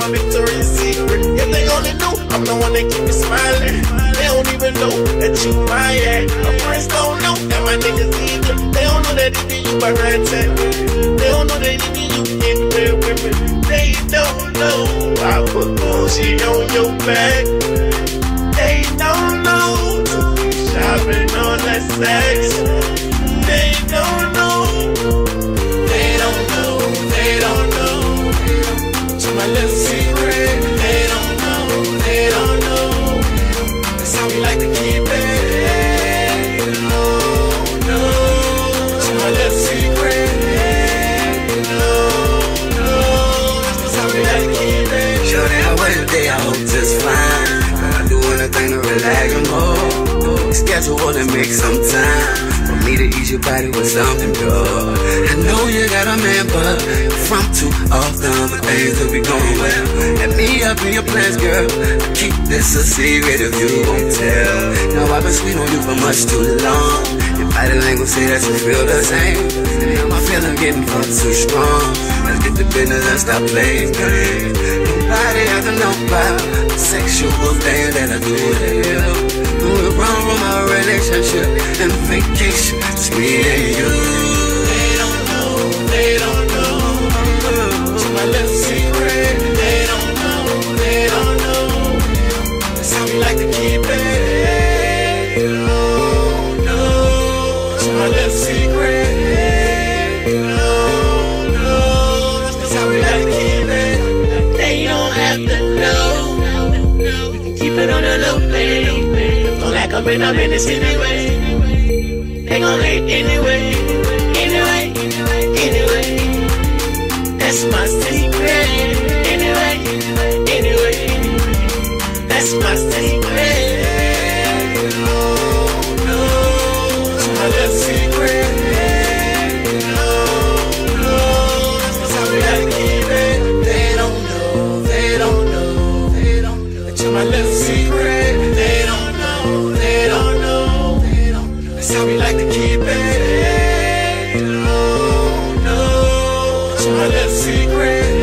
my Victoria's Secret. If they only knew, I'm the one that keep me smiling. They don't even know that you my ass. My friends don't know that my niggas either. They don't know that it be you by right time. They don't know that it be you in there with me. They don't know I put bullshit on your back. They don't know shopping on that sex. They don't know. They don't know. They don't know. To my little secret. They don't know. They don't know. That's how we like to keep it. No, no. To my little secret. No, no. That's how we like to keep it. Sure that I wait a day, I hope just fine. I do anything to relax and more. Schedule to make some time for me to ease your body with something good. I know you got a man, but from too often for things to be going well. Let me up in your plans, girl. Keep this a secret if you won't tell. Now I've been sweet on you for much too long. Your body language say that you feel the same. Now my feeling getting far too strong. Let's get to business and stop playing games. Nobody has to know about the sexual thing that I do with you. We're wrong from our relationship and vacation. It's me and you. They don't know. They don't know. To my little secret. They don't know. They don't know. That's how we like to keep it. No, no. To my little secret. No, no. That's how we like to keep it. They don't have to know. We can keep it on the low, baby. Don't act up in our business anyway. They gon' hate anyway. Anyway, anyway. That's my secret. Anyway, anyway. That's my secret. No, no. It's my little secret. No, no. That's how we gotta keep it. They don't know. They don't know. They don't know. It's my little secret. They don't know. They don't know. They don't know. That's how we like to keep it. No, no. It's my little secret.